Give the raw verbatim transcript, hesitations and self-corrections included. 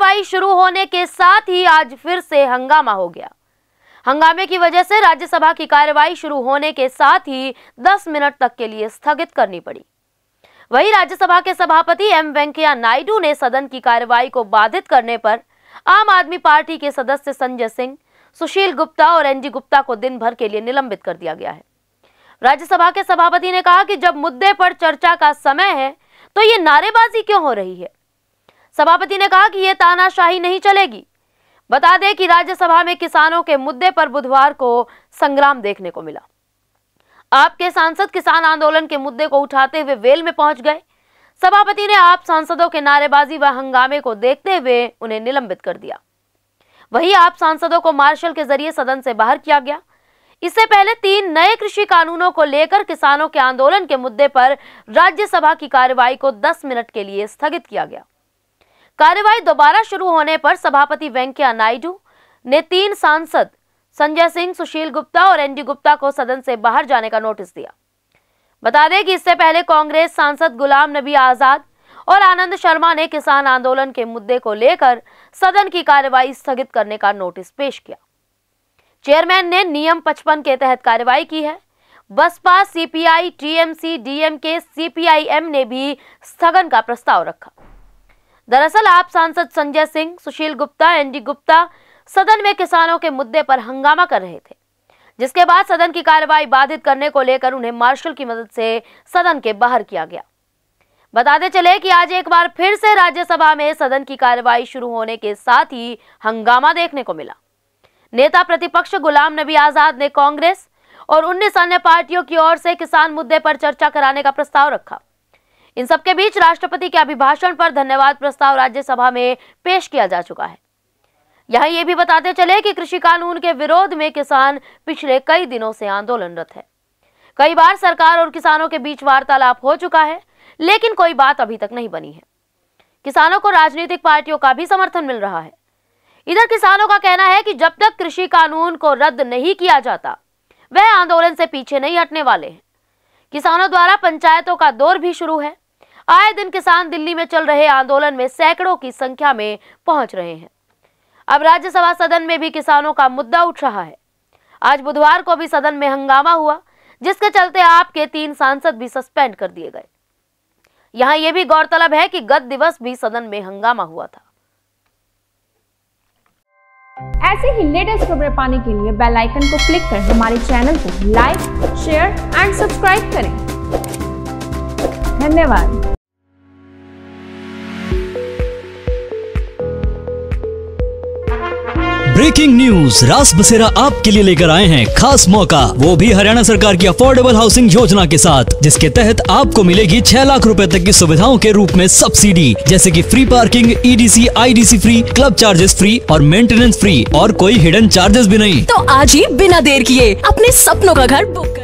कार्यवाही शुरू होने के साथ ही आज फिर से हंगामा हो गया। हंगामे की वजह से राज्यसभा की कार्यवाही शुरू होने के साथ ही दस मिनट तक के लिए स्थगित करनी पड़ी। वहीं राज्यसभा के सभापति एम वेंकैया नायडू ने सदन की कार्यवाही को बाधित करने पर आम आदमी पार्टी के सदस्य संजय सिंह, सुशील गुप्ता और एनजी गुप्ता को दिन भर के लिए निलंबित कर दिया गया है। राज्यसभा के सभापति ने कहा कि जब मुद्दे पर चर्चा का समय है तो ये नारेबाजी क्यों हो रही है। सभापति ने कहा कि ये तानाशाही नहीं चलेगी। बता दें कि राज्यसभा में किसानों के मुद्दे पर बुधवार को संग्राम देखने को मिला। आपके सांसद किसान आंदोलन के मुद्दे को उठाते हुए वेल में पहुंच गए। सभापति ने आप सांसदों के नारेबाजी व हंगामे को देखते हुए उन्हें निलंबित कर दिया। वहीं आप सांसदों को मार्शल के जरिए सदन से बाहर किया गया। इससे पहले तीन नए कृषि कानूनों को लेकर किसानों के आंदोलन के मुद्दे पर राज्यसभा की कार्यवाही को दस मिनट के लिए स्थगित किया गया। कार्यवाही दोबारा शुरू होने पर सभापति वेंकैया नायडू ने तीन सांसद संजय सिंह, सुशील गुप्ता और एनडी गुप्ता को सदन से बाहर जाने का नोटिस दिया। बता दें कि इससे पहले कांग्रेस सांसद गुलाम नबी आजाद और आनंद शर्मा ने किसान आंदोलन के मुद्दे को लेकर सदन की कार्यवाही स्थगित करने का नोटिस पेश किया। चेयरमैन ने नियम पचपन के तहत कार्यवाही की है। Baspa, CPI, TMC, DMK, CPIM ने भी स्थगन का प्रस्ताव रखा। दरअसल आप सांसद संजय सिंह, सुशील गुप्ता, एनडी गुप्ता सदन में किसानों के मुद्दे पर हंगामा कर रहे थे, जिसके बाद सदन की कार्यवाही बाधित करने को लेकर उन्हें मार्शल की मदद से सदन के बाहर किया गया। बताते चले कि आज एक बार फिर से राज्यसभा में सदन की कार्यवाही शुरू होने के साथ ही हंगामा देखने को मिला। नेता प्रतिपक्ष गुलाम नबी आजाद ने कांग्रेस और उन्नीस अन्य पार्टियों की ओर से किसान मुद्दे पर चर्चा कराने का प्रस्ताव रखा। इन सबके बीच राष्ट्रपति के अभिभाषण पर धन्यवाद प्रस्ताव राज्यसभा में पेश किया जा चुका है। यहाँ ये भी बताते चले कि कृषि कानून के विरोध में किसान पिछले कई दिनों से आंदोलनरत है। कई बार सरकार और किसानों के बीच वार्तालाप हो चुका है, लेकिन कोई बात अभी तक नहीं बनी है। किसानों को राजनीतिक पार्टियों का भी समर्थन मिल रहा है। इधर किसानों का कहना है कि जब तक कृषि कानून को रद्द नहीं किया जाता, वह आंदोलन से पीछे नहीं हटने वाले हैं। किसानों द्वारा पंचायतों का दौर भी शुरू है। आए दिन किसान दिल्ली में चल रहे आंदोलन में सैकड़ों की संख्या में पहुंच रहे हैं। अब राज्यसभा सदन में भी किसानों का मुद्दा उठ रहा है। आज बुधवार को भी सदन में हंगामा हुआ, जिसके चलते आपके तीन सांसद भी सस्पेंड कर दिए गए। यहाँ ये भी गौरतलब है कि गत दिवस भी सदन में हंगामा हुआ था। ऐसे ही लेटेस्ट खबरें पाने के लिए बेल आइकन को क्लिक कर हमारे चैनल को लाइक, शेयर एंड सब्सक्राइब करें। धन्यवाद। ब्रेकिंग न्यूज, रास बसेरा आपके लिए लेकर आए हैं खास मौका, वो भी हरियाणा सरकार की अफोर्डेबल हाउसिंग योजना के साथ, जिसके तहत आपको मिलेगी छह लाख रुपए तक की सुविधाओं के रूप में सब्सिडी, जैसे कि free parking, EDC, IDC free, club charges free और मेंटेनेंस फ्री, और कोई हिडन चार्जेस भी नहीं। तो आज ही बिना देर किए अपने सपनों का घर बुक